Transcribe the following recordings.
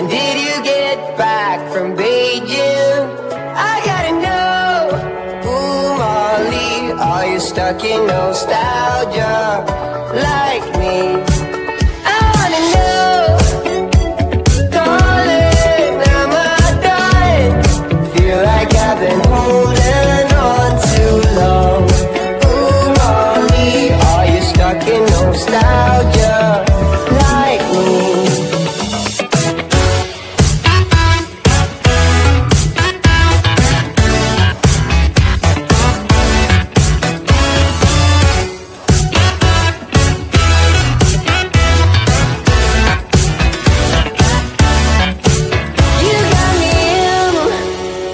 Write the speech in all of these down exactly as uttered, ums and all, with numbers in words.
When did you get back from Beijing? I gotta know. Ooh, Molly, are you stuck in nostalgia like me? I wanna know. Darling, am I dying? Feel like I've been holding on too long. Ooh, Molly, are you stuck in nostalgia like me?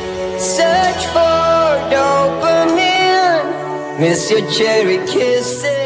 Miss your cherry kisses.